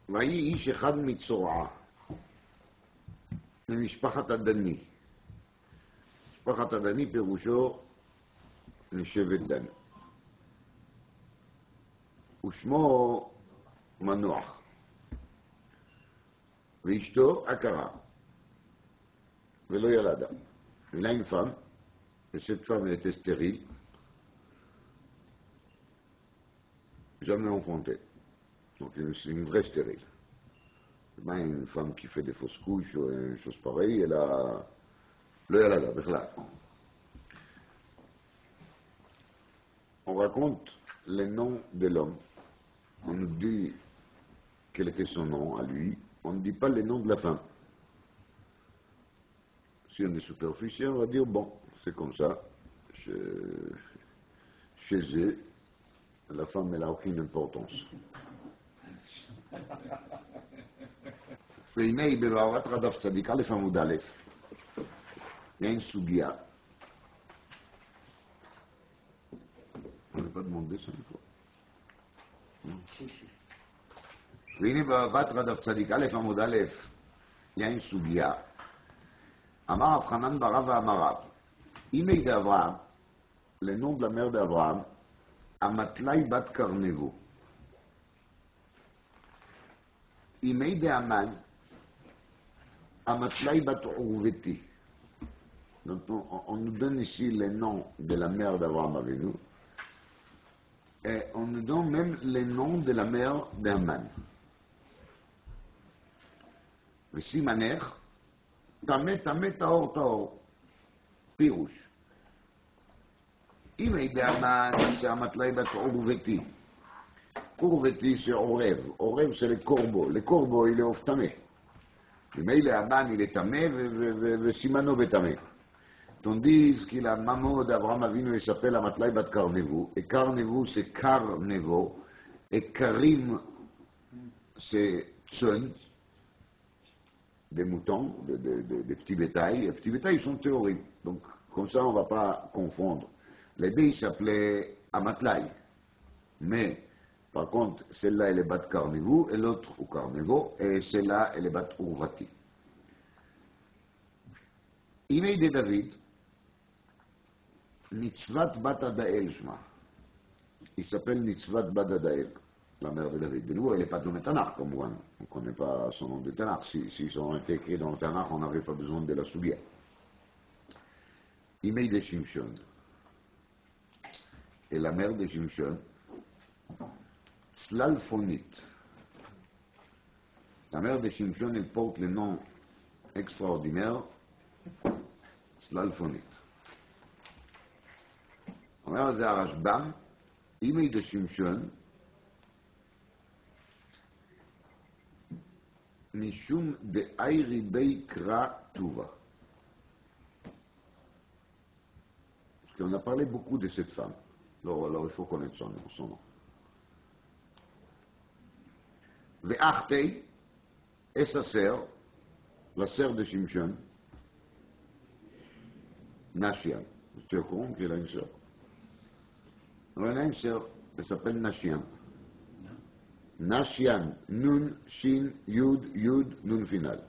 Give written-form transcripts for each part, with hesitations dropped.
ויהי איש אחד מצורעה, ממשפחת הדני. משפחת הדני פירושו לשבט דן. ושמו מנוח. ואשתו עקרה, ולא ילדה. Il a une femme, et cette femme était stérile, jamais enfantée. Donc c'est une vraie stérile. Ben, une femme qui fait des fausses couches ou une chose pareille, elle a le yalada, bichlal. On raconte les noms de l'homme. On nous dit quel était son nom à lui. On ne dit pas les noms de la femme. Si on est superficiel, on va dire, bon, c'est comme ça. Chez eux, la femme, elle n'a aucune importance. והנה בבארת רדף צדיק א' עמוד א', אין סוגיה. On n'a pas demandé ça une fois. והנה בבארת רדף צדיק א' עמוד א', אין סוגיה. אמר רב חנן בר רבא אמר רב, אימי דאברהם, le nom de la mère d'Abraham, Amatlaï bat Karnevo. Imei de Aman, Amatlaï bat Urveti. Donc on nous donne ici les noms de la mère d'Abraham avec nous. Et on nous donne même les noms de la mère d'Aman. Vesimaner, Tamé, Tamé, Taor, Taor. Pirouche. אם הידי המן, c'est המטלאי בת עורבתי. עורבתי c'est עורב. עורב c'est le corbeau. Le corbeau, il est עוף טמא. אם הידי המן, il est טמא וסימנו בטמא. Tandis que la maman d'Abraham Avinu, elle s'appelle המטלאי בת קרנבו. Et קרנבו c'est carnevo. Et karim c'est tson. Des moutons, des petits bétails. Les petits bétails sont théoriques. Donc, comme ça, on ne va pas confondre. Les deux, ils s'appelaient Amatlaï. Mais, par contre, celle-là, elle est bat Carnivou, et l'autre, ou Carnivo, et celle-là, elle est bat Urvati. Imei de David, Nitzvat bat Adael, Shma. Il s'appelle Nitzvat bat Adael, la mère de David. De nouveau, elle n'est pas dans le Tanakh, comme moi. On ne connaît pas son nom de Tanakh. Si ça aurait été écrit dans le Tanakh, on n'avait pas besoin de la Sougia. Imei de Shimshon. Et la mère de Shimshon, Slalfonit. La mère de Shimshon, elle porte le nom extraordinaire, Slalfonit. אומר על זה הרשב"ם, אימי de Shimshon, משום דאי בי קרא טובה. Parce qu'on a parlé beaucoup de cette femme. Alors il faut connaître son nom. Ve'achtei, et sa sœur, la sœur de Shimshon, Nashian. Tu es au courant qu'elle a une sœur? Elle a une sœur, elle s'appelle Nashian. Nashian, Nun, Shin, Yud, Yud, Nun final.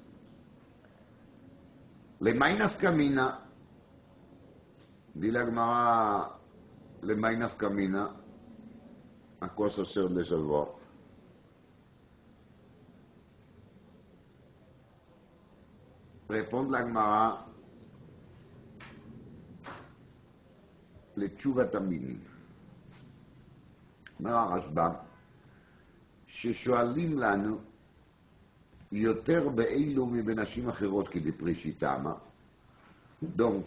Les Mainaf Kamina, dit la Gemara, le Mainaf Kamina, à quoi ça sert de le savoir? Répondre la Gemara, le Tchuvatamin. Mara Rashbam, ששואלים לנו יותר באילו מבנשים אחרות כדפרי שיטמה. Donc,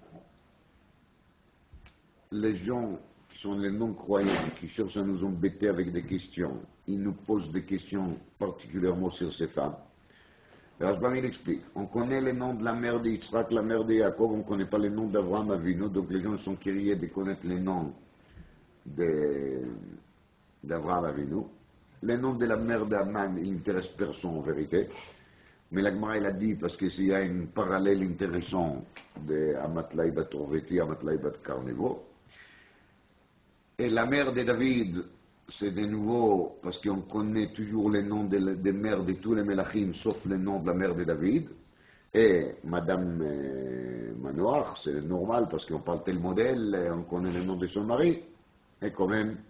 les gens qui sont les non-croyants, qui cherchent à nous embêter avec des questions, ils nous posent des questions particulièrement sur ces femmes. Et Rashbam, il explique, on connaît les noms de la mère de Yitzhak, la mère de Yaakov, on ne connaît pas les noms d'Avraham Avinu, donc les gens sont curieux de connaître les noms d'Avraham Avinu. Les noms de la mère d'Aman, ils n'intéressent personne en vérité. Mais la Gemara, il a dit, parce qu'il y a un parallèle intéressant de Amatlaï bat Urveti, Amatlaï bat Karnevo. Et la mère de David, c'est de nouveau parce qu'on connaît toujours les noms des mères de tous les Melachim, sauf le nom de la mère de David. Et Madame Manoach, c'est normal parce qu'on parle tel modèle, et on connaît le nom de son mari. Et quand même.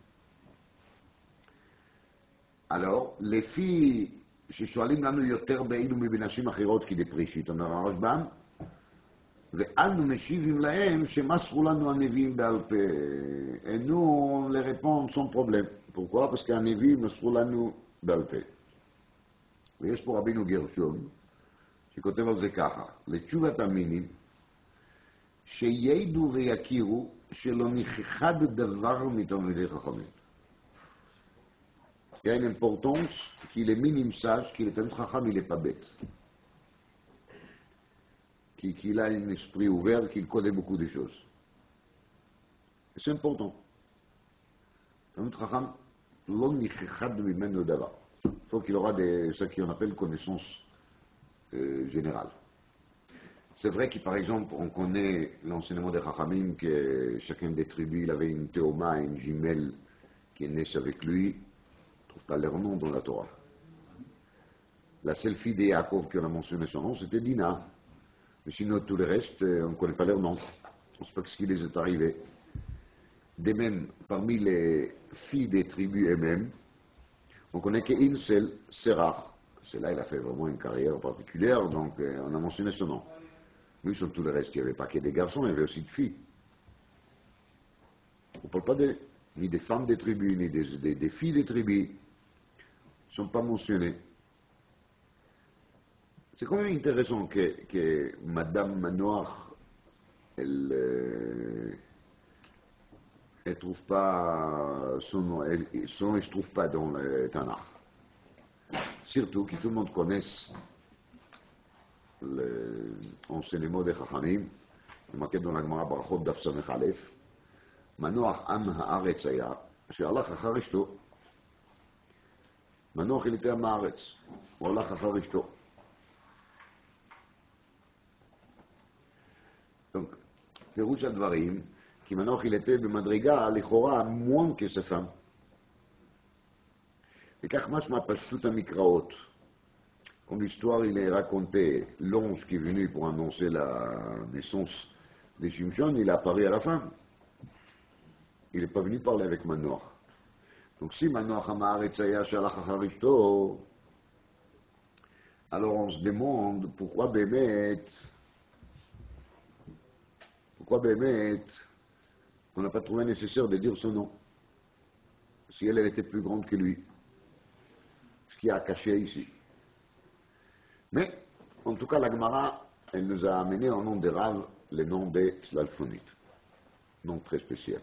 Alors, les filles ששואלים לנו יותר באילו מבנשים אחרות כדי פרישית, אומר הרשב"ם, ואנו משיבים להם שמסרו לנו הנביאים בעל פה. Et nous, on les répond sans problème. Pourquoi? Parce שהנביאים מסרו לנו בעל פה. ויש פה רבינו גרשון, שכותב על זה ככה, לתשובת המינים, שידעו ויכירו שלא נכחד דבר מתלמידי חכמים. Il y a une importance qu'il est minime sage, qu'il est un chacham, il n'est pas bête. Qu'il a un esprit ouvert, qu'il connaît beaucoup de choses. C'est important. Un chacham, l'on n'y chachad mimeno davar. Il faut qu'il aura ce qu'on appelle connaissance générale. C'est vrai que, par exemple, on connaît l'enseignement des chachamim, que chacun des tribus, il avait une théoma, une jumelle qui est née avec lui. On ne trouve pas leur nom dans la Torah. La seule fille de Yaakov qu'on a mentionné son nom, c'était Dina. Mais sinon, tout le reste, on ne connaît pas leur nom. On ne sait pas ce qui les est arrivé. De même, parmi les filles des tribus elles-mêmes, on connaît qu'une seule, Sérach. Celle-là, elle a fait vraiment une carrière particulière, donc on a mentionné son nom. Mais sur tout le reste, il n'y avait pas que des garçons, il y avait aussi des filles. On ne parle pas ni des femmes des tribus, ni des filles des tribus. Ils ne sont pas mentionnés. C'est quand même intéressant que Madame Manoach, elle ne trouve pas son nom, son nom ne se trouve pas dans le Tanakh. Surtout que tout le monde connaisse l'enseignement des Chachamim, il marqué dans la Gemara Barachot Daf Samech Aleph, Manoach Am Haaretz Aya, שהלך אחר אשתו. מנוח il était עם הארץ, הוא הלך אחר אשתו. Donc, פירוש הדברים, כי מנוח il était במדרגה לכאורה moins que sa femme. וכך משמע פשטות המקראות. Comme l'histoire il est raconté, l'ange qui est venu pour annoncer la naissance de Shimshon, il a apparu à la femme. Il n'est pas venu parler avec Manoach. Donc si Manoach Hamaretz Aya Shalach Achar Ishto, alors on se demande pourquoi Bémet on n'a pas trouvé nécessaire de dire son nom. Si elle était plus grande que lui. Ce qui a caché ici. Mais, en tout cas, la Gemara, elle nous a amené au nom de Rav le nom de Slalfonit. Nom très spécial.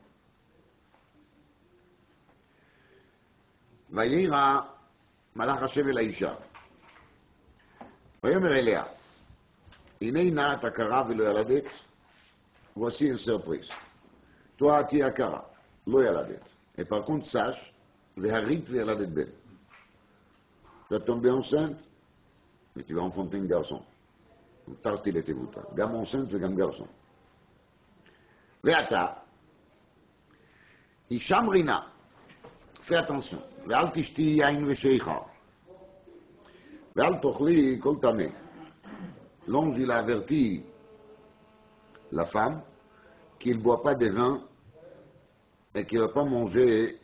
וירא מלאך השם אל האישה. ויאמר אליה, הנה נעת עקרה ולא ילדת, voici une surprise. Toi, tu es עקרה, לא ילדת. Et par contre, sache, והרית וילדת בן. Tu vas tomber enceinte, mais tu vas enfanter un garçon. תרתי לתבותה. גם enceinte וגם garçon. ואתה, אישה מרינה, fais attention, ואל תשתי יין ושיכר, ואל תאכלי כל טמא. L'ange, il a averti la femme qu'il ne boit pas de vin et qu'il ne va pas manger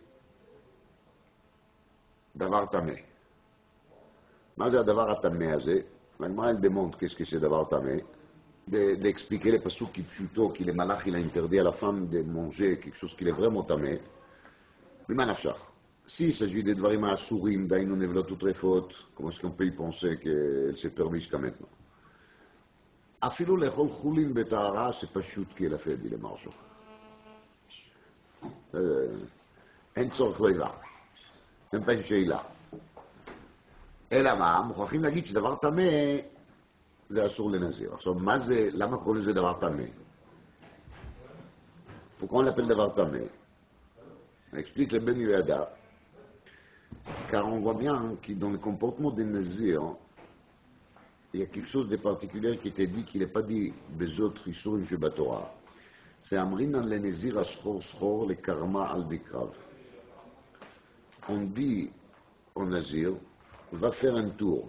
d'avar tamé. מה זה הדבר הטמא הזה? והגמרא elle demande qu'est-ce que c'est d'avar tamé, d'expliquer les pasuk qui pshuto, que le malach il a interdit à la femme de manger quelque chose qui est vraiment tamé. ממה נפשך? S'il s'agit des dvarim asurim, d'aynu nevlot utrefot, comment est-ce qu'on peut y penser qu'elle s'est permis jusqu'à maintenant? אפילו לאכול חולין בטהרה, c'est פשוט qu'elle a fait, dit le marchand. אין צורך לילה, אין פעם שאלה. אלא מה, מוכרחים להגיד שדבר טמא זה אסור לנזיר. עכשיו, מה זה, למה קוראים לזה דבר טמא? pourquoi on l'appelle דבר טמא? On explique le Ben Yehuda, car on voit bien que dans le comportement des Nazirs, il y a quelque chose de particulier qui était dit, qu'il n'est pas dit des autres Isurim Shebatorah. C'est Amrin al Nazir Ashor Shor le Karma al Dikrav. on dit au Nazir, va faire un tour,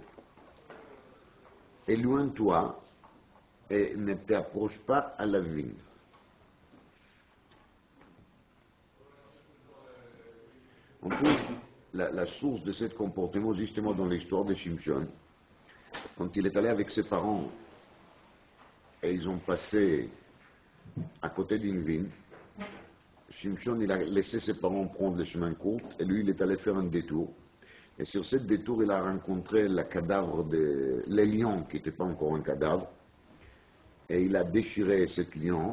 éloigne-toi et ne t'approche pas à la vigne. On trouve la source de ce comportement justement dans l'histoire de Shimshon, quand il est allé avec ses parents et ils ont passé à côté d'une vigne. Shimshon, il a laissé ses parents prendre le chemin court et lui, il est allé faire un détour. Et sur ce détour, il a rencontré le cadavre de le lion, qui n'était pas encore un cadavre, et il a déchiré cet lion.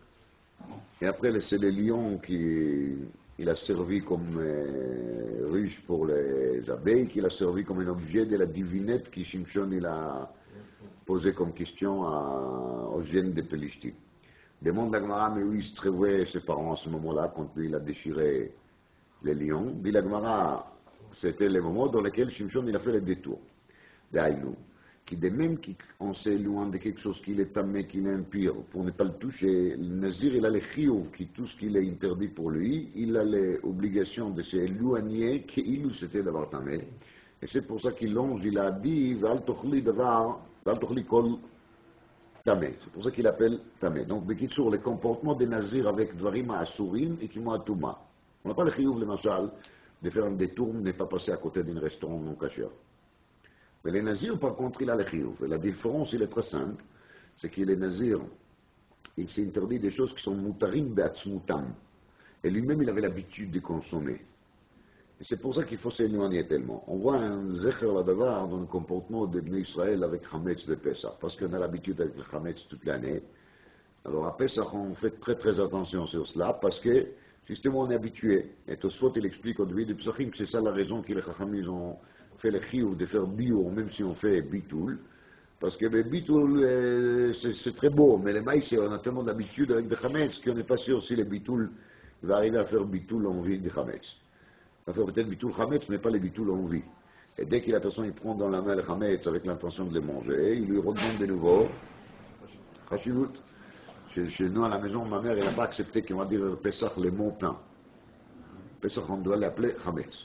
Et après, c'est le lion qui il a servi comme ruche pour les abeilles, qu'il a servi comme un objet de la divinette qui Shimshon il a posé comme question aux jeunes de Pelishtim. Demande la Gemara, mais où il se trouvait ses parents à ce moment-là, quand lui il a déchiré les lions. Dit la Gemara, c'était le moment dans lequel Shimshon il a fait le détour. D'ailleurs, qui de même qu'on s'éloigne de quelque chose qui est tamé, qui est impur, pour ne pas le toucher, le Nazir il a les chiyuv, qui tout ce qui est interdit pour lui, il a l'obligation de s'éloigner, qu'il c'était d'avoir tamé. Et c'est pour ça qu'il l'ange, il a dit, Val tochli davar, Val tochli kol tamé. C'est pour ça qu'il appelle tamé. Donc, Bekitsur, le comportement des Nazirs avec Dvarim Asurim et Kimo Atuma. On n'a pas le chiyuv, le machal, de faire un détour, n'est pas passer à côté d'un restaurant non kasher. Mais les Nazirs, par contre, il a le chiyuv. Et la différence, il est très simple, c'est que les Nazirs, il s'interdit des choses qui sont mutarim be'atzmutam. Et lui-même, il avait l'habitude de consommer. Et c'est pour ça qu'il faut s'éloigner tellement. On voit un zecher ladavar dans le comportement de Bnei Israël avec Chametz de Pesach, parce qu'on a l'habitude avec le Chametz toute l'année. Alors à Pesach, on fait très très attention sur cela, parce que justement on est habitué. Et Tosfot, il explique au début de Pesachim que c'est ça la raison que les Chachamim ils ont fait le chiyuv de faire bio, même si on fait bitoul, parce que le bitoul, c'est très beau, mais les maïs, on a tellement d'habitude avec des chametz qu'on n'est pas sûr si le bitoul va arriver à faire bitoul en vie des chametz. Il va faire peut-être bitoul chametz, mais pas les bitouls en vie. Et dès que la personne il prend dans la main le chametz avec l'intention de le manger, il lui redemande de nouveau, chashivut. Chez nous à la maison, ma mère, elle n'a pas accepté qu'on va dire Pesach le mot pain. Pesach, on doit l'appeler chametz.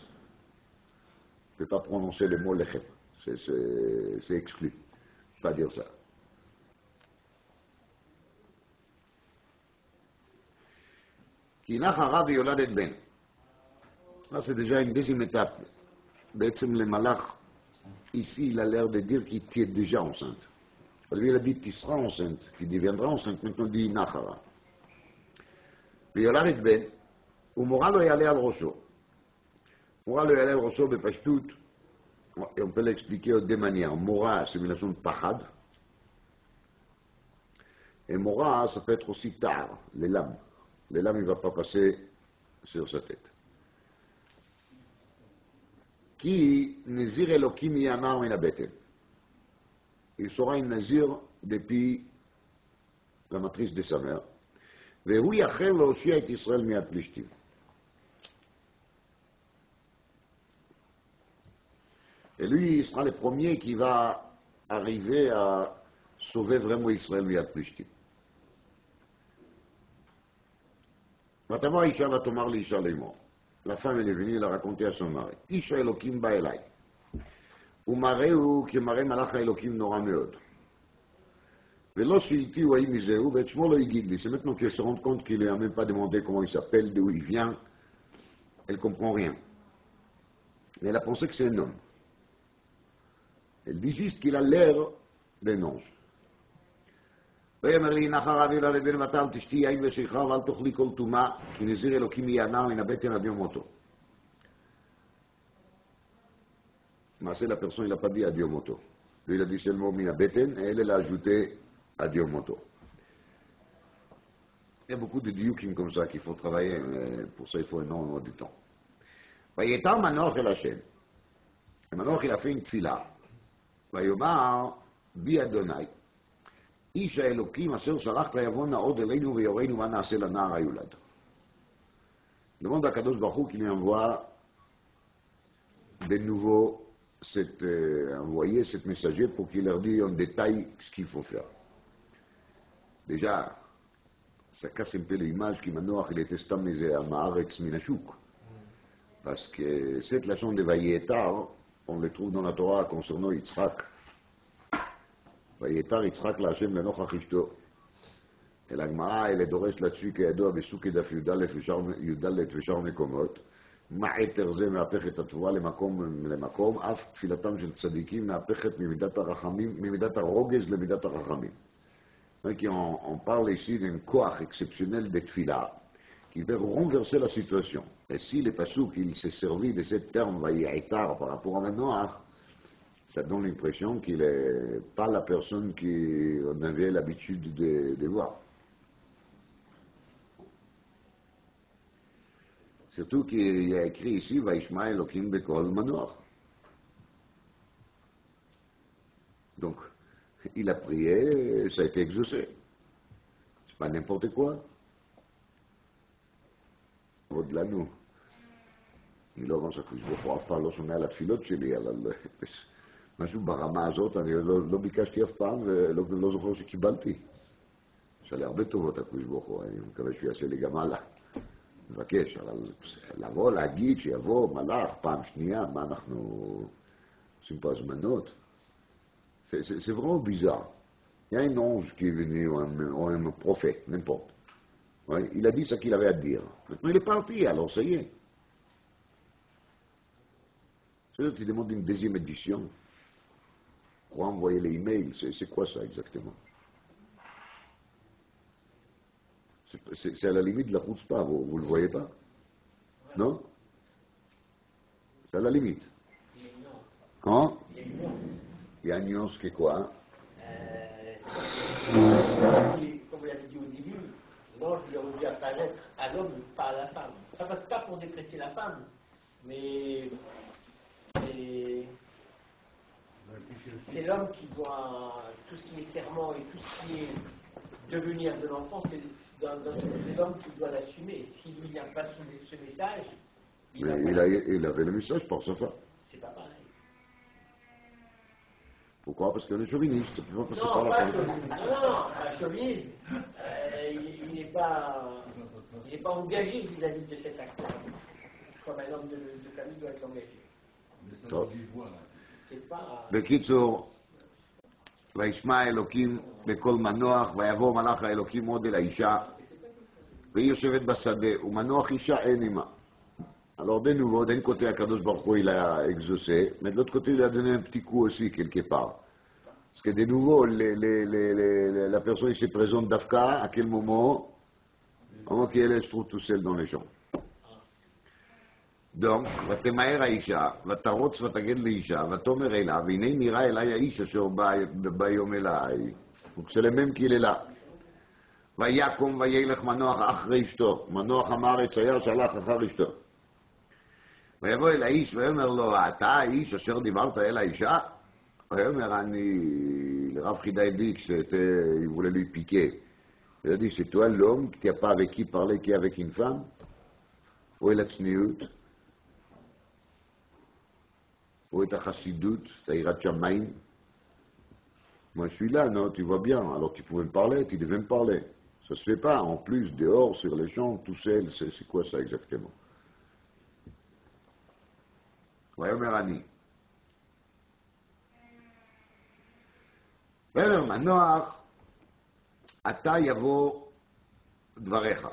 Je ne peux pas prononcer le mot lechem. C'est exclu. Je ne peux pas dire ça. Kinach harav yoladet ben. Là, c'est déjà une deuxième étape. B'etzem le malach, ici, il a l'air de dire qu'il est déjà enceinte. Lui, il a dit tu seras enceinte, tu deviendras enceinte. Maintenant, il dit nachara. Yoladet ben, ou mora lo yale al rosho. Mora le yale al rosho bepashtut, et on peut l'expliquer de deux manières. Mora, c'est une relation de pachad. Et mora, ça peut être aussi tar, les lames. Les lames, il ne va pas passer sur sa tête. Qui nazir elokim yana min abeten. Il sera un nazir depuis la matrice de sa mère. והוא יחל להושיע את ישראל מהפלישתים. Et lui, il sera le premier qui va arriver à sauver vraiment Israël מיד פלישתים. ותבוא האישה ותאמר לאישה לאמור. La femme elle est venue, elle a raconté à son mari. איש האלוקים בא אליי. ומראהו כמראה מלאך האלוקים נורא מאוד. ולא שאלתי הוא האם מזהו, ואת שמו לא הגיד לי. C'est maintenant qu'elle se rend compte qu'il lui a même pas demandé comment il s'appelle, d'où il vient. Elle comprend rien. Mais elle a pensé que c'est un homme. Elle dit juste qu'il a l'air d'un ange. ויאמר לי נחר אבי לה לבן מתה אל תשתי יין ושיכר ואל תאכלי כל טומאה כי נזיר אלוקים יהיה הנער מן הבטן עד יום מותו. מעשה la personne il n'a pas dit עד יום מותו. Lui il a dit seulement מן הבטן et elle a ajouté עד יום מותו. Il y a beaucoup de diukim comme ça qu'il faut travailler, mais pour ça il faut énormément de temps. ויתר מנוח אל השם. מנוח il a fait une tfila. ויאמר בי אדוני איש האלוקים אשר שלחת יבוא נעוד אלינו ויורנו מה נעשה לנער היולד. Demande à Kadosh Baruch Hu qu'il lui envoie de nouveau envoyer cet messager pour qu'il leur dise en détail ce qu'il faut faire. Déjà, ça casse un peu l'image qui maintenant il était stam à Maaretz Minashuk. Parce que cette leçon de Vayetar, on le trouve dans la Torah concernant Yitzhak. Vayetar Yitzhak l'Hashem lenochach ishto. Et la Gemara, elle est דורשת là-dessus, כידוע בסוכי דף י"ד ושאר מקומות, מה יתר זה מהפך את התבואה למקום למקום, אף תפילתם של צדיקים מהפכת ממידת הרוגז למידת הרחמים. Donc on parle ici d'un koach exceptionnel de tfila qui veut renverser la situation. Et si le pasuk il s'est servi de ce terme vayitar par rapport à Noach, ça donne l'impression qu'il n'est pas la personne qu'on avait l'habitude de voir. Surtout qu'il y a écrit ici Vaishma Elokim Bekol Manoach. Donc, il a prié, ça a été exaucé. C'est pas n'importe quoi. Au-delà de nous. אני לא אומר שהקדוש ברוך הוא אף פעם לא שומע לתפילות שלי, אבל משהו ברמה הזאת, אני לא ביקשתי אף פעם ולא זוכר שקיבלתי. יש לי הרבה טובות הקדוש ברוך הוא, אני מקווה שהוא יעשה לי גם הלאה. מבקש, אבל לבוא, להגיד שיבוא מלאך פעם שנייה, מה אנחנו עושים פה הזמנות? C'est vraiment bizarre. Il y a un ange qui est venu, ou un prophète, n'importe. Ouais, il a dit ce qu'il avait à dire. Maintenant il est parti, alors ça y est. C'est-à-dire qu'il demande une deuxième édition pour envoyer les emails. C'est quoi ça exactement? C'est à la limite de la chutzpah, vous le voyez pas? Non? C'est à la limite. Quand? Il y a une nuance qui est quoi? Hein? Comme vous l'avez dit au début, l'ange lui aurait dû apparaître à l'homme, pas à la femme. Pas pour déprécier la femme, mais c'est l'homme qui doit, tout ce qui est serment et tout ce qui est devenir de l'enfant, c'est l'homme qui doit l'assumer. Si lui n'a pas ce message, il avait le message par sa femme. C'est pas pareil. Pourquoi? Parce qu'elle est chauviniste. Non, pas chauviniste. Non, pas chauviniste. Il n'est pas engagé vis-à-vis de cet acte. Comme un homme de famille doit être engagé. C'est pas... בקיצור, וישמע אלוקים בקול מנוח, ויבוא מלאך האלוקים עוד אל האישה, והיא יושבת בשדה, ומנוח אישה אין עימה. Alors de nouveau, d'un côté, Akadosh Baruch Hu, il a exaucé, mais de l'autre côté, il a donné un petit coup aussi, quelque part. Parce que de nouveau, la personne qui se présente d'Afka, à quel moment? Au moment qu'elle se trouve tout seul dans les champs. Donc, ותמהר האישה, ותרוץ ותגד לאישה, ותאמר אליו, והנה נראה אליי האיש אשר בא יום אליי. C'est le même qu'il est là. ויקום וילך מנוח אחרי אשתו. מנוח המארץ היה שהלך אחר אשתו. ויבוא אל האיש ויאמר לו, אתה האיש אשר דיברת אל האישה? ויאמר, le Rav Chida dit qu'il voulait lui piquer. Il a dit, c'est toi l'homme qui n'a pas avec qui parler qu'avec une femme? Où est la tzniut? Où est ta chassidout, ta irat shamaim? Moi je suis là, non, tu vois bien. Alors tu pouvais me parler, tu devais me parler. Ça se fait pas, en plus, dehors, sur les champs, tout seul, c'est quoi ça exactement? ויאמר אני. ויאמר מנוח, אתה יבוא דבריך.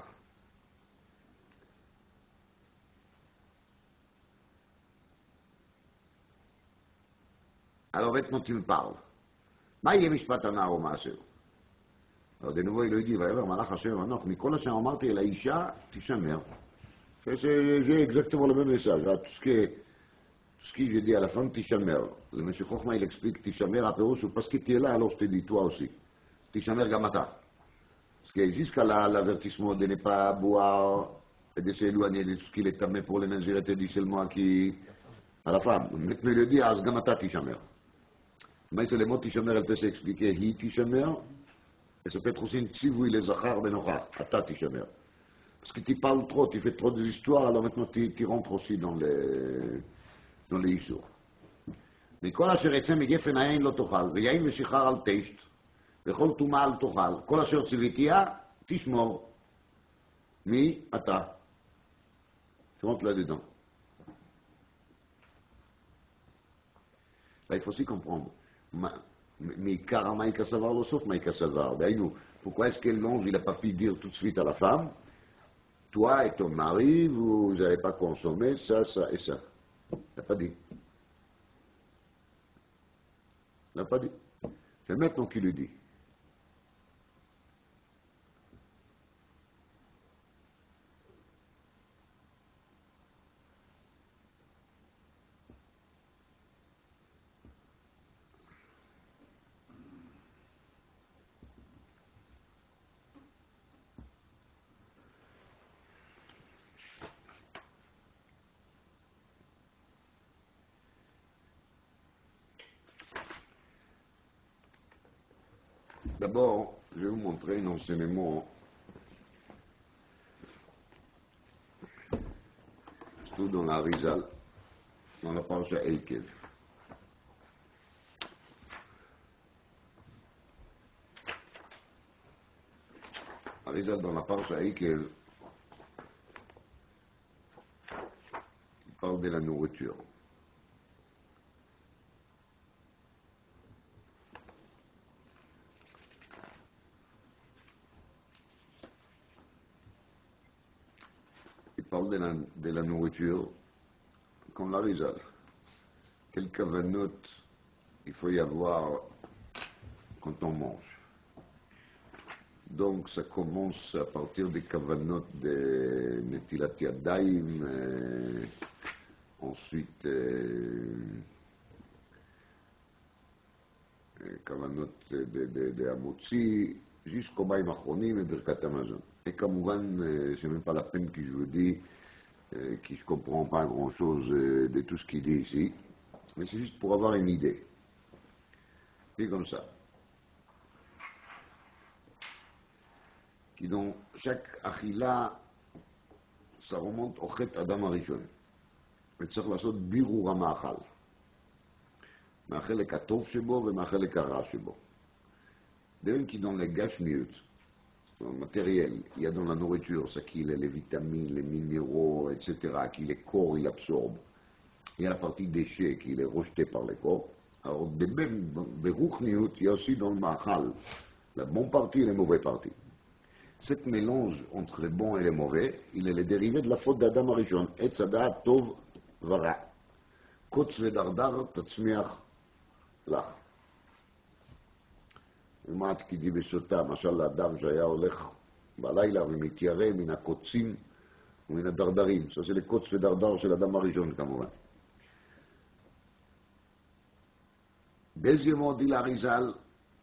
Alors maintenant tu me parles. מה יהיה משפט הנער או מעשר? Alors de nouveau il lui dit, ויאמר מלאך השם מנוח, מכל אשר אמרתי אל האישה, תשמר. J'ai exactement le même message. Tout ce que j'ai dit à la femme, Tishamer. Le monsieur Chochma, il explique Tishamer à Pérouche, parce que tu es là, alors je te dis toi aussi. Tishamer Gamata. Parce que jusqu'à l'avertissement de ne pas boire et de s'éloigner de tout ce qu'il est tamé pour les nazir, et dit seulement à la femme. Maintenant, il lui dit, As Gamata Tishamer. Mais c'est le mot Tishamer, elle peut s'expliquer, Hi Tishamer, et ça peut être aussi un tzivui, les Zachar Benochar, Ata Tishamer. Parce que tu parles trop, tu fais trop d'histoires, alors maintenant tu rentres aussi dans לאיסור. מכל אשר יצא מגפן היין לא תאכל, ויין ושיכר אל תשת, וכל טומאה אל תאכל, כל אשר ציוויתיה תשמור. מי אתה? Tu rentres là-dedans. Là, il faut aussi comprendre. Mikara Maïka Savar, le sauf Maïka Savar. D'ailleurs, pourquoi est-ce que l'ange, il n'a pas pu dire tout de suite à la femme, toi et ton mari, vous n'allez pas consommer ça, ça et ça. Il n'a pas dit. Il n'a pas dit. C'est maintenant qu'il le dit. D'abord, je vais vous montrer un enseignement, surtout dans la Rizal, dans la parasha Eikev. La Rizal, dans la parasha Eikev, il parle de la nourriture. Il parle de la nourriture comme la Rizal. Quelle cavanote il faut y avoir quand on mange. Donc ça commence à partir des cavanotes de Netilat Yadayim, ensuite cavanote de Amotzi, jusqu'au Baïm Achronim et Birkat Amazon. Et Kamouvan, c'est même pas la peine que je vous dis que je ne comprends pas grand-chose de tout ce qu'il dit ici, mais c'est juste pour avoir une idée. Et comme ça. Qui dans chaque achila, ça remonte au Chet Adam Arishon. וצריך לעשות בירור המאכל. מהחלק הטוב שבו ומהחלק הרע שבו. דברים כי dans les gashmiut, dans le matériel, il y a dans la nourriture, ce qui est les vitamines, les minéraux, etc., qui les corps, il absorbe. Il y a la partie déchets qui est rejetée par les corps. Alors, de même, beruchniut, il y a aussi dans le machal, la bonne partie et la mauvaise partie. Cet mélange entre les bons et les mauvais, il est le dérivé de la faute d'Adam Arishon. Et tzada tov vara. Kotz vedardar tatzmiach lach. ומעט כי די בסוטה, משל לאדם שהיה הולך בלילה ומתיירא מן הקוצים ומן הדרדרים. Ça c'est le קוץ ודרדר של אדם הראשון כמובן. Deuxièmement, dit l'Arizal,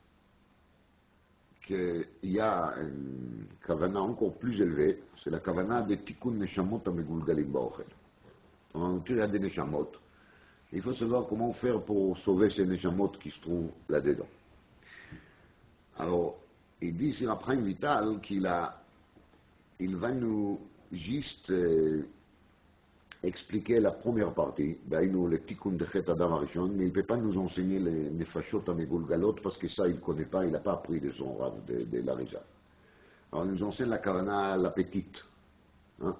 qu'il y a une kavana encore plus élevée, c'est la kavana des tikkun neshamot amegulgalim ba'ochel. Dans la nourriture, il y a des neshamot. Il faut savoir comment faire pour sauver ces neshamot qui se trouvent là-dedans. Alors, il dit sur la prime vitale qu'il va nous juste expliquer la première partie, d'ailleurs le tikkun de Chet Adam Arishon, mais il ne peut pas nous enseigner les nefashot amegulgalot parce que ça il ne connaît pas, il n'a pas appris de son rav de l'Arizal. Alors il nous enseigne la kavana, la petite. Hein?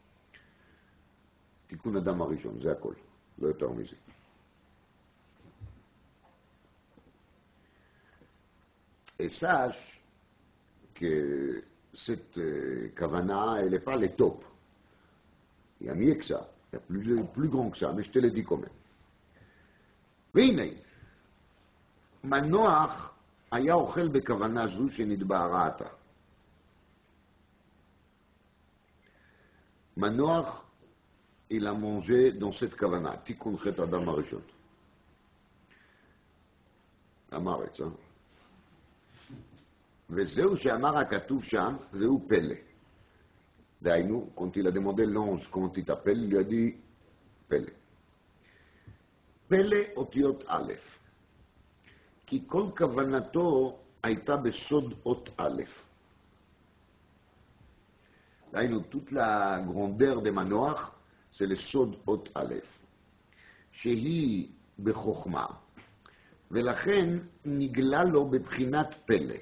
Tikkun Adam Arishon, c'est הכול, לא יותר מזה. Et sache que cette kavana, elle n'est pas le top. Il y a mieux que ça, il y a plus grand que ça, mais je te le dis quand même. והנה, מנוח היה אוכל בכוונה זו שנתבהרה עתה. מנוח, il a mangé dans cette kavana, תיקון חטא אדם הראשון. אמר את זה. וזהו שאמר הכתוב שם, זהו פלא. דהיינו, quand il a demandé l'ange comment il t'appelle, il lui a dit פלא. פלא אותיות א', כי כל כוונתו הייתה בסוד אות א'. דהיינו, toute la grandeur de מנוח, c'est le סוד אות א', שהיא בחוכמה, ולכן נגלה לו בבחינת פלא.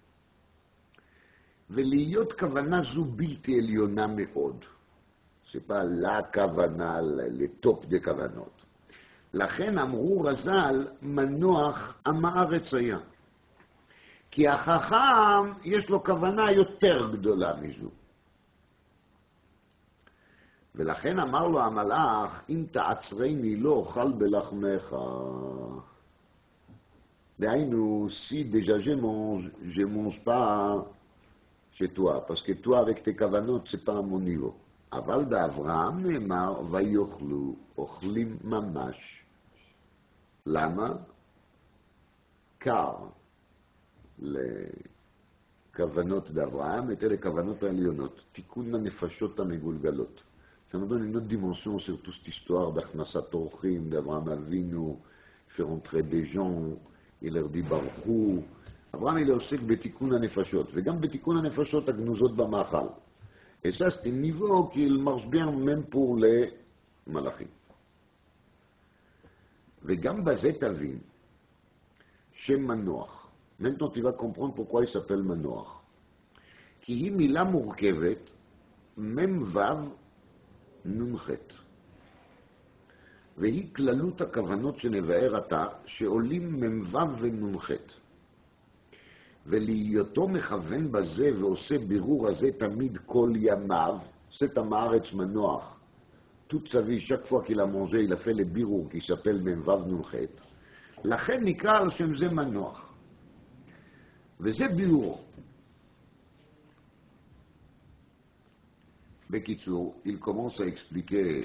ולהיות כוונה זו בלתי עליונה מאוד. זה pas la כוונה, לטופ דה כוונות. לכן אמרו רז"ל, מנוח עם הארץ היה. כי החכם יש לו כוונה יותר גדולה מזו. ולכן אמר לו המלאך, אם תעצרני לא אוכל בלחמך. דהיינו, si déjà je mange pas chez toi, parce que toi avec tes כוונות c'est pas à mon niveau. אבל באברהם נאמר, ויאכלו, אוכלים ממש. למה? קר לכוונות באברהם, את אלה כוונות העליונות, תיקון הנפשות המגולגלות. Ça nous donne une autre dimension sur toute cette histoire d'Achnasat Orchim, d'Abraham Avinu, faire entrer des gens, il leur dit Baruchou. Abraham il est עוסק בתיקון הנפשות, וגם בתיקון הנפשות הגנוזות במאכל. Et ça c'est un niveau qui marche bien même pour les malachim. וגם בזה תבין, שם מנוח. Maintenant tu vas comprendre pourquoi il s'appelle מנוח. כי היא מילה מורכבת, מ"ו נ"ח. והיא כללות הכוונות שנבאר עתה, שעולים מ"ו ונ"ח. ולהיותו מכוון בזה ועושה בירור הזה תמיד כל ימיו, c'est un הארץ מנוח. toute sa vie, chaque fois qu'il a mangé, il a fait le birour qui s'appelle מ"ו נ"ח. לכן נקרא על שם זה מנוח. וזה בירור. בקיצור, il commence à expliquer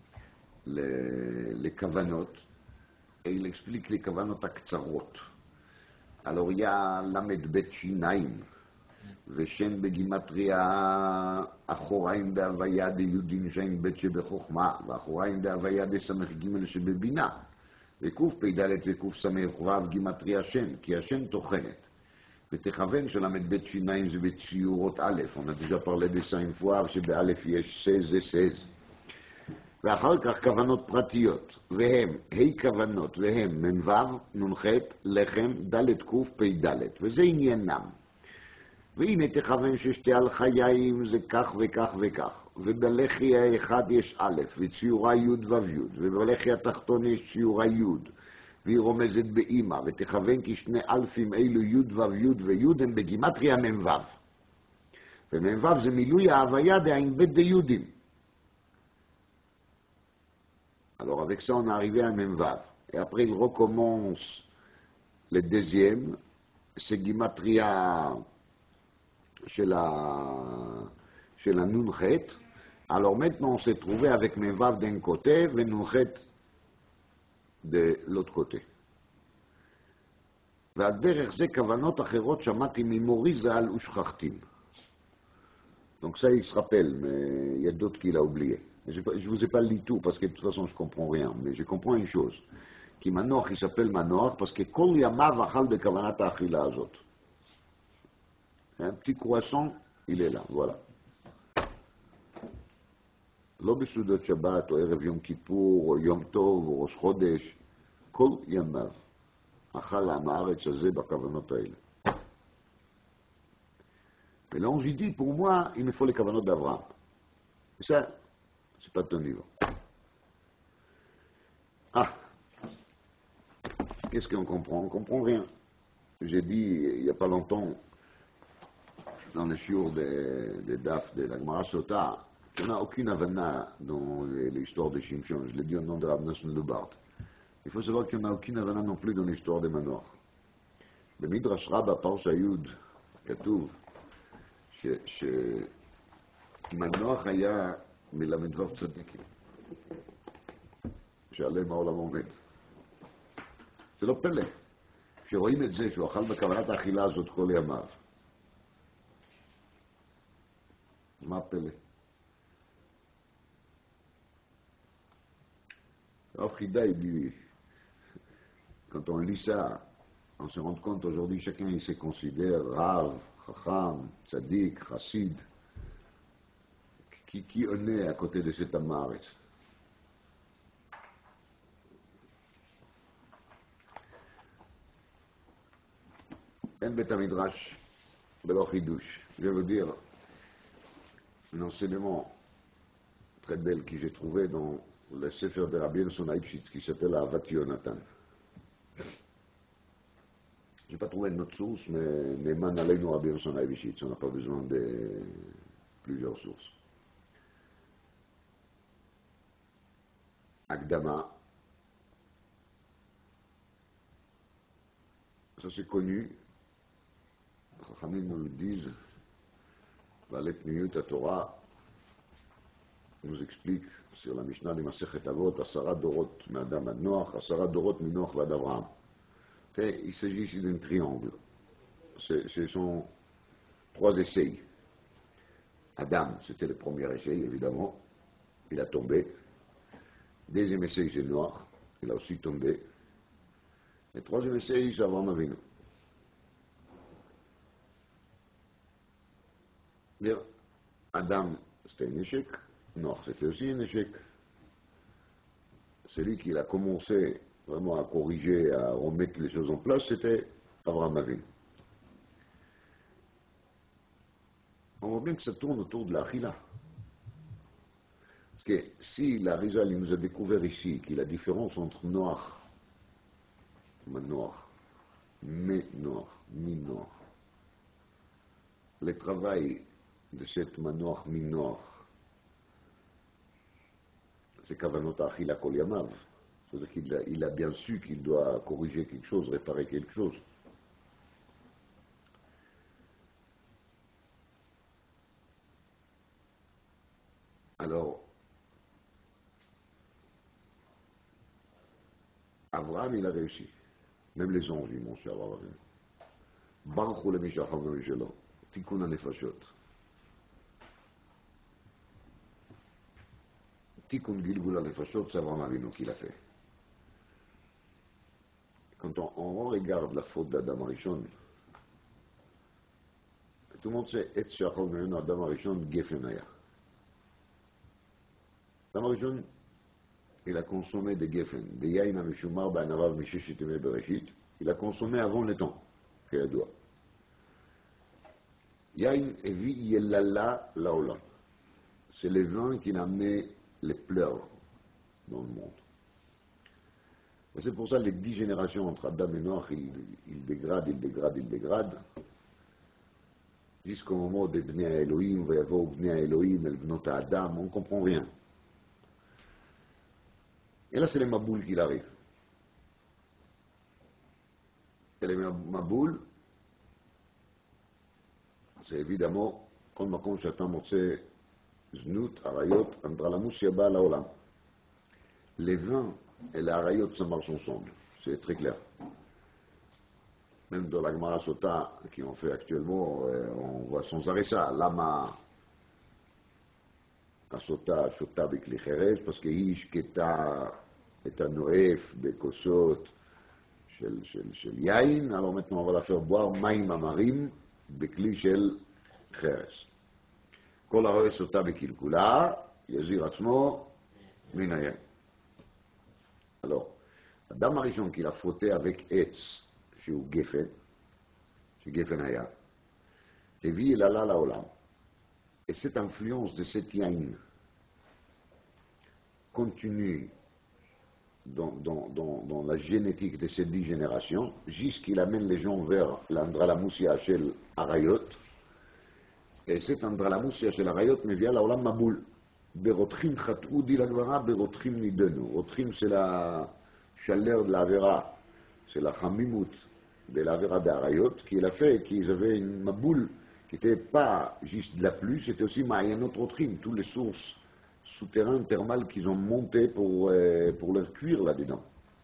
les כוונות, et il explique les כוונות הקצרות. Alors il y a למ"ב שיניים, ושן בגימטריה אחוריים בהוויה דיודין שן בית שבחוכמה, ואחוריים בהוויה דסמך ג' שבבינה, וקוף פ"ד וקוף סמך ו' גימטריה שן, כי השן תוכנת. ותכוון שלמ"ב שיניים זה בציורות א', on a déjà parlé de ça une fois, שבאלף יש סז וסז. ואחר כך כוונות פרטיות, והם ה' כוונות, והם מ"ו, נ"ח, לחם, ד' ק' פ"ד, וזה עניינם. והנה תכוון ששתי הלחיים זה כך וכך וכך, ובלחי האחד יש א', וציורה י' ו' י', ובלחי התחתון יש ציורה י', והיא רומזת באמא, ותכוון כי שני אלפים אלו י' ו' י' וי' הם בגימטריה מ"ו. ומ"ו זה מילוי ההוויה דעין בית דיודים. Alors avec ça on est arrivé à מ"ו. Et après il recommence le deuxième, c'est gimatria chez la נ"ח. Alors maintenant on s'est trouvé avec מ"ו d'un côté et נ"ח de l'autre côté. ועל דרך זה כוונות אחרות שמעתי ממורי ז"ל ושכחתים. Donc ça il se rappelle, mais il y a d'autres qu'il a oublié. Je ne vous ai pas lu tout parce que de toute façon je ne comprends rien, mais je comprends une chose. Qui manoach il s'appelle manoach parce que kol yamav achal bekavanat ha'achila azot. Un petit croissant, il est là, voilà. לא בסעודות שבת או ערב יום כיפור או יום טוב או ראש חודש, כל ימיו אכל עם הארץ הזה בכוונות האלה. ולא j'ai dit, pour moi, il me faut les כוונות d'Abraham. Et ça, c'est pas de ton niveau. Ah, qu'est-ce qu'on comprend? On comprend rien. J'ai dit, il n'y a pas longtemps, dans le shiur de Daf de la Gemara Sota, qu'on n'a aucune avana dans l'histoire de Shimshon. Je l'ai dit au nom de Rav Nosson Lubart. Il faut savoir qu'il n'y a aucune avana non plus dans l'histoire de Manoach. במדרש רבה פרשה י' כתוב שמנוח היה מל"ו צדיקים, שעליהם העולם עומד. זה לא פלא. כשרואים את זה, שהוא אכל בכוונת האכילה הזאת כל ימיו. מה הפלא? Rav Chida, il dit, quand on lit ça, on se rend compte aujourd'hui, chacun il se considère Rav, Chacham, Tzadik, Chassid. Qui on est à côté de cet Amaretz? En Bet HaMidrash, Belo Chidush. Je vais vous dire un enseignement très bel que j'ai trouvé dans le Sefer de Rabbi Yonson Aïpchitz qui s'appelle Ahavat Yonatan. Je n'ai pas trouvé une autre source, mais Neman Aleinu Rabbi Yonson Aïpchitz, on n'a pas besoin de plusieurs sources. Akdama, ça c'est connu, les Chachamim nous le disent, Valet Niyut Torah nous explique sur la Mishnah de Masechet Avot, Asara Dorot Madam ad Noach, Asara Dorot Minoach Vad Avraham. Il s'agit ici d'un triangle. Ce sont 3 essais. Adam, c'était le premier essai, évidemment. Il a tombé. Deuxième essai, c'est Noach. Il a aussi tombé. Le troisième essai, c'est Avraham Avinu. Adam, c'était un échec. Noach, c'était aussi un échec. Celui qui a commencé vraiment à corriger, à remettre les choses en place, c'était Avraham Avinu. On voit bien que ça tourne autour de la Chila. Parce que si la Rizal nous a découvert ici qu'il y a la différence entre Noach, Manoach, Menoach, Minoach, le travail de cette Manoach, Minoach, c'est Kavanot Achila Kol Yamav. C'est-à-dire qu'il a bien su qu'il doit corriger quelque chose, réparer quelque chose. Alors, Abraham, il a réussi. Même les anges, ils m'ont su Abraham. Baruch hu lemishachav v'mishelo. Tikkun hanefashot. Tikkun Gilgul hanefashot, c'est Abraham Avinu qui l'a fait. Quand on regarde la faute d'Adam Arishon, tout le monde sait Et Shachol Me'en Adam Arishon Gefenaya. Adam Arishon, il a consommé des Gefen, des Yain Amishumar Ba'anavav Misheshit Yemei Bereshit. Il a consommé avant le temps, qu'elle doit. Yain Evi Yelala Laolam. C'est le vin qui a amené les pleurs dans le monde. Et c'est pour ça que les 10 générations entre Adam et Noach, ils dégradent, jusqu'au moment de Bnei Elohim, Vayavo Bnei Elohim, El Bnot Adam, on ne comprend rien. Et là, c'est les Maboul qui arrivent. Et les Maboul, c'est évidemment, comme Makom Shatan Motse Znut, Arayot, Andralamus Yaba Laolam. Les vins et les Arayot, ça marche ensemble. C'est très clair. Même dans la Gemara Sota, qui on fait actuellement, on voit sans arrêt ça. Lama Sota, Sota avec les Cheres, parce que Ish, Keta, et Noef, Bekosot, Shel Yain. Alors maintenant, on va la faire boire Maïm Amarim, Bekli Shel Cheres. Kol Aroe Sota Bekilkula, Yazir Atzmo, Minayen. Alors, Adam Arishon qui l'a fauté avec Etz, chez Geffen, chez Gefenaya, et vit il alla la Olam. Et cette influence de cette yain continue dans la génétique de ces 10 générations, jusqu'il amène les gens vers l'Andralamoussia chez Arayot. Et cet Andralamoussia chez Arayot me vient la Olam Maboul. Berotrim Khatou dit la Gemara, Berotrim Nidenu. Rotrim, c'est la chaleur de la Vera, c'est la Chamimout de la Vera d'Arayot, qui l'a fait, qu'ils avaient une Maboul qui n'était pas juste de la pluie, c'était aussi Mayanot Rotrim, toutes les sources souterraines thermales qu'ils ont montées pour leur cuire là-dedans.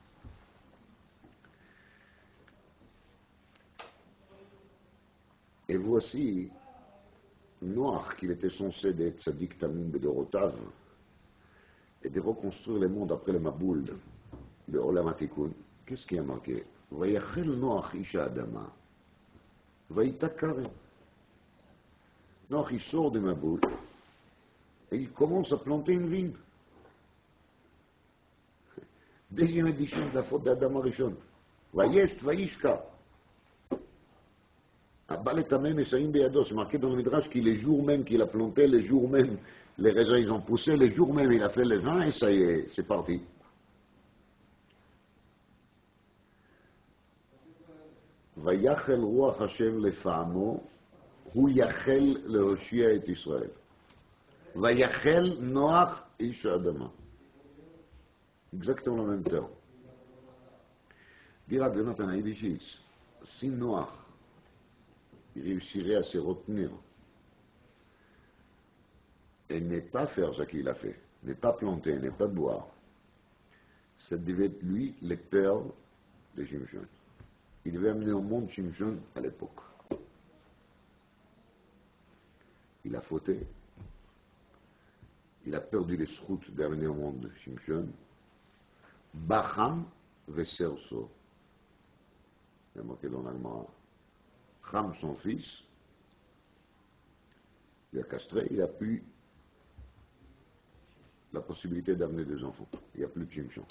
Et voici Noach, qu'il était censé d'être Tzadik Tamim Bedorotav, et de reconstruire le monde après le Maboul de Olam HaTikun. Qu'est-ce qui a marqué? Vayachel Noach Isha Adama, Vaytakare. Noach, il sort de Maboul, et il commence à planter une vigne. Deuxième édition de la faute d'Adam Arishon. Vayesh Vayishka. Abaletamem et Saïm Béado, c'est marqué dans le Midrash qu'il les jours même qu'il a planté, les jours même les raisins ils ont poussé, les jours même il a fait les vins et ça y est, c'est parti. Vayachel Ruach Hashem lefa'amo, hu yachel lehoshia et Israël. Vayachel Noach ish Adama. Exactement le même terme. Dira Jonathan Aïdichis, si Noach il réussirait à se retenir et ne pas faire ce qu'il a fait, ne pas planter, ne pas boire, ça devait être lui le père de Shimshon. Il devait amener au monde Shimshon à l'époque. Il a fauté. Il a perdu les routes d'amener au monde Shimshon. Bacham veserso. Il a marqué dans l'Alma. Cham, son fils, il a castré, il a pu la possibilité d'amener des enfants. Il n'y a plus de Shimshon.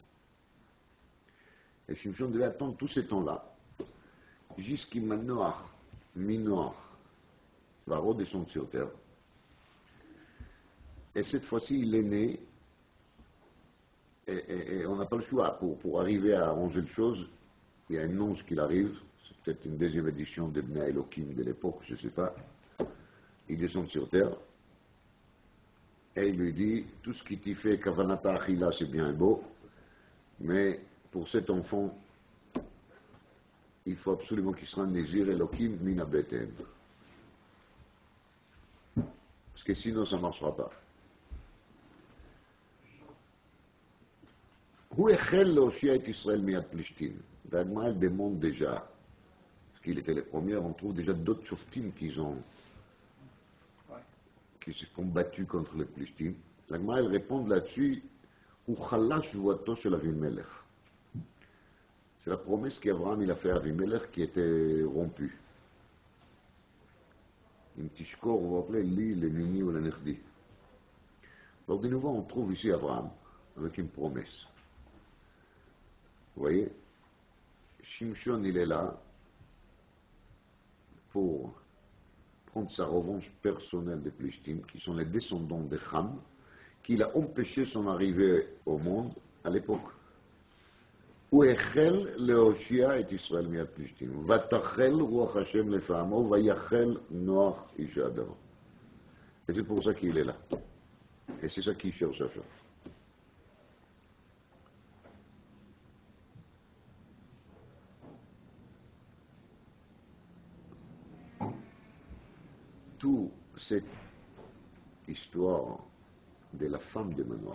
Et Shimshon devait attendre tous ces temps-là, jusqu'à Manoach, Minoach, va redescendre sur terre. Et cette fois-ci, il est né, et on n'a pas le choix. Pour arriver à arranger les choses, il y a une annonce qu'il arrive, c'est peut-être une deuxième édition de Bnei Elohim de l'époque, je ne sais pas. Il descend sur terre, et il lui dit, tout ce qui t'y fait Kavanata Achila, c'est bien et beau, mais pour cet enfant, il faut absolument qu'il sera Nézir Elohim Mina Beten. Parce que sinon, ça ne marchera pas. Où est l'Oshia et Israël Miat Plishtim? D'Agma, elle demande déjà, parce qu'il était le premier, on trouve déjà d'autres Shoftim qui se sont battus contre les Plishtim. L'Agma, elle répond là-dessus, où Chalash Vuato shel Avimelech. C'est la promesse qu'Abraham a fait à Avimelech qui était rompue. Im Tishkor, vous vous rappelez, Li, le Nini ou le Nechdi. Alors de nouveau, on trouve ici Abraham avec une promesse. Vous voyez, Shimshon, il est là pour prendre sa revanche personnelle des Plishtim, qui sont les descendants de Ham, qu'il a empêché son arrivée au monde à l'époque. Où Echel Leoshia et Israël miat Plishtim. Vatachel Ruach Hashem lefa'amo, vayachel Noach ish Adam. Et c'est pour ça qu'il est là. Et c'est ça qu'il cherche à faire. Toute cette histoire de la femme de Manoach,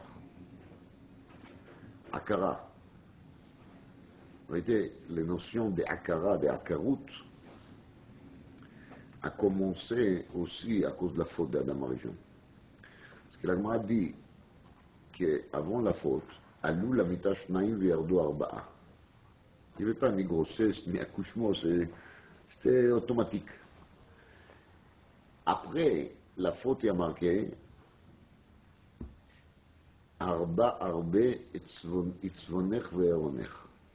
Akara, en réalité, les notions de Akara, de Akarut, a commencé aussi à cause de la faute d'Adam Arishon. Parce que l'Agma dit qu'avant la faute, Alou la mitash naïm verdo arba'a. Il n'y avait pas ni grossesse, ni accouchement, c'était automatique. Après la faute, il y a marqué Arba arbe itzvonech ve'eronech.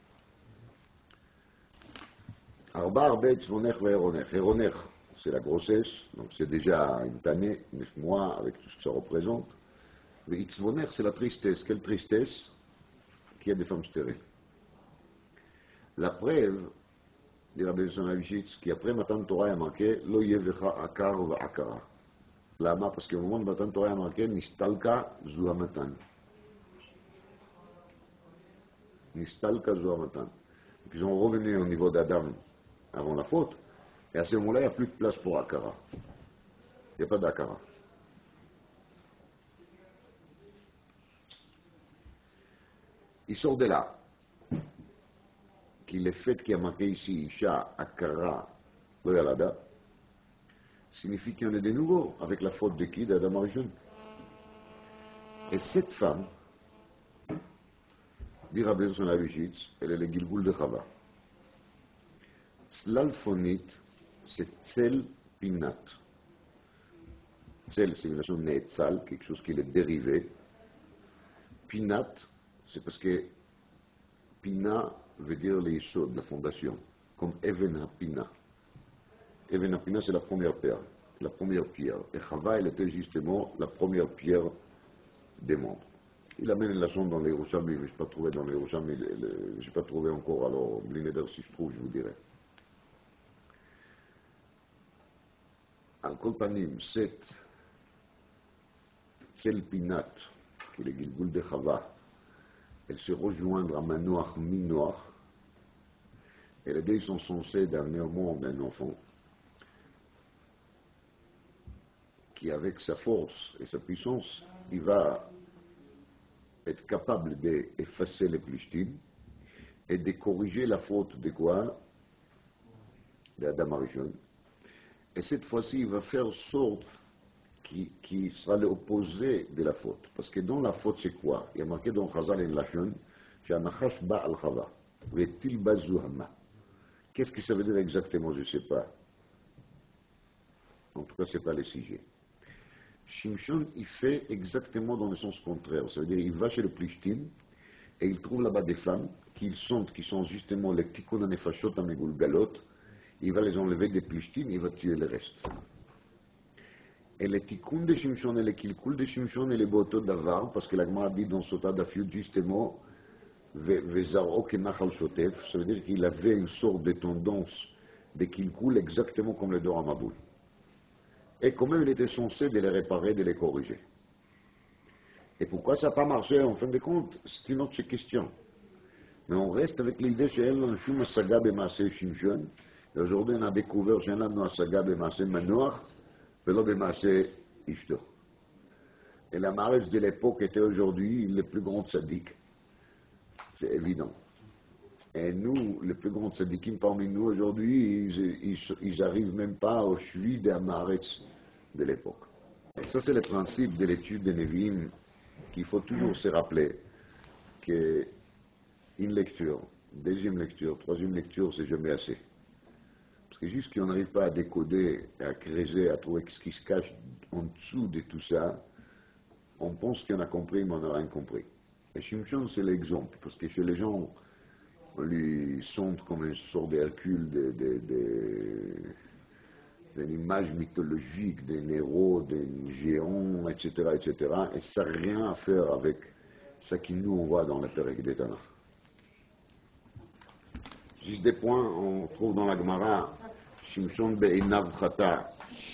Arba arbe itzvonech ve'eronech. Eronech, c'est la grossesse, donc c'est déjà une tannée, 9 mois, avec tout ce que ça représente. Mais itzvonech, c'est la tristesse. Quelle tristesse qu'il y a des femmes stériles. La preuve, dit Rabbi Yosef Avishitz, qui après Matan Torah a marqué Lo yevecha akar va akara. Lama, parce qu'au moment de Matan Torah a marqué Nistalka zuhamatan. Nistalka zuhamatan. Puis ils ont revenu au niveau d'Adam avant la faute, et à ce moment-là, il n'y a plus de place pour akara. Il n'y a pas d'akara. Il sort de là. Le fait qu'il y a marqué ici Isha, Akara, Loyalada, signifie qu'il y en a de nouveau avec la faute de qui? D'Adam Arishon. Et cette femme, dit Rabbi Yosef Avishitz, elle est le Gilgul de Chava. Tzlalfonit, c'est Tzel Pinat. Tzel, c'est une nation Neetzal, quelque chose qui est dérivé. Pinat, c'est parce que Pina veut dire les choses de la fondation, comme Even HaPina. Even Apina, c'est la première pierre. La première pierre. Et Chava, elle était justement la première pierre des mondes. Il amène une leçon dans les Yerushalmi, mais je n'ai pas trouvé dans les Yerushalmi, je n'ai pas trouvé encore, alors Blineder, si je trouve, je vous dirai. Al Kol Panim, c'est le Pinat, qui est le Gilgul de Chava, elle se rejoindre à Manoach Minoach, et les deux sont censés d'amener au monde un enfant qui, avec sa force et sa puissance, il va être capable d'effacer les Plishtim et de corriger la faute de quoi? D'Adam Arishon. Et cette fois-ci, il va faire sorte qui sera l'opposé de la faute. Parce que dans la faute, c'est quoi? Il y a marqué dans Chazal et Lachon, Shanachash ba al Chava, vetil bazu hama. Qu'est-ce que ça veut dire exactement? Je ne sais pas. En tout cas, ce n'est pas le sujet. Shimshon, il fait exactement dans le sens contraire. Ça veut dire qu'il va chez le Plishtim et il trouve là-bas des femmes qui sont justement les Tikkun Nefashot Amegulgalot. Il va les enlever des Plishtim, il va tuer le reste. Et les Tikkun de Shimshon et les Kilkul de Shimshon et les Boto d'Avar, parce que la Gemara dit dans Sota d'Afiut justement Vezaro Kenachal Shotef, ça veut dire qu'il avait une sorte de tendance de Kilkul exactement comme le Dor Amaboul. Et quand même, il était censé de les réparer, de les corriger. Et pourquoi ça n'a pas marché, en fin de compte, c'est une autre question. Mais on reste avec l'idée chez elle, on fume Saga Bemassé Shimshon, et aujourd'hui on a découvert chez elle, nous, Saga Bemassé Manoach, Velo Bemassé Ishto. Et la marèche de l'époque était aujourd'hui le plus grand tzaddik. C'est évident. Et nous, les plus grands tzaddikim parmi nous aujourd'hui, ils n'arrivent même pas au chevet de la marèche de l'époque. Et ça, c'est le principe de l'étude des Nevi'im qu'il faut toujours se rappeler qu'une lecture, deuxième lecture, troisième lecture, c'est jamais assez. Parce que juste qu'on n'arrive pas à décoder, à creuser, à trouver ce qui se cache en dessous de tout ça, on pense qu'on a compris, mais on n'a rien compris. Et Shimshon, c'est l'exemple, parce que chez les gens, on lui sonde comme une sorte d'Hercule, d'une image mythologique, d'un héros, d'un géant, etc., etc. Et ça n'a rien à faire avec ce que nous on voit dans le Perek des Tanakh. Juste des points, on trouve dans la Gemara, Shimshon be'inav chata.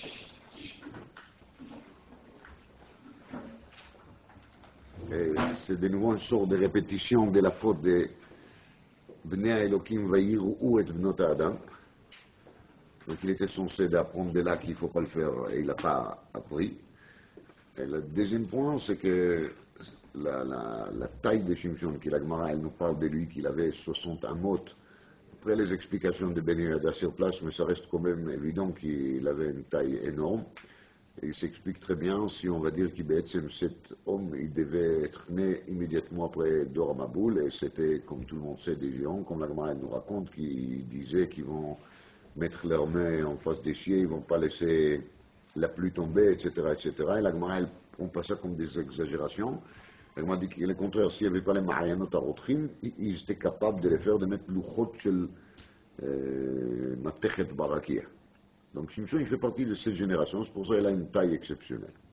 Et c'est de nouveau une sorte de répétition de la faute de Bnei Elokim vayiru et bnot Adam. Donc il était censé d'apprendre de là qu'il ne faut pas le faire et il n'a pas appris. Et le deuxième point, c'est que la taille de Shimshon, qui la Gemara, elle nous parle de lui qu'il avait 60 amot. Après les explications de Ben Yehuda sur place, mais ça reste quand même évident qu'il avait une taille énorme. Et il s'explique très bien si on va dire qu'il cet homme, il devait être né immédiatement après Dor Maboul, et c'était, comme tout le monde sait, des géants, comme la Gemara nous raconte, qui disaient qu'ils vont mettre leurs mains en face des cieux, ils ne vont pas laisser la pluie tomber, etc., etc. Et la Gemara, elle prend pas ça comme des exagérations. La Gemara dit que le contraire, s'il n'y avait pas les Ma'ayanot Arotrim, ils étaient capables de les faire, de mettre l'Uchot shel Matechet Barakia. Donc Shimshon, il fait partie de cette génération, c'est pour ça qu'il a une taille exceptionnelle.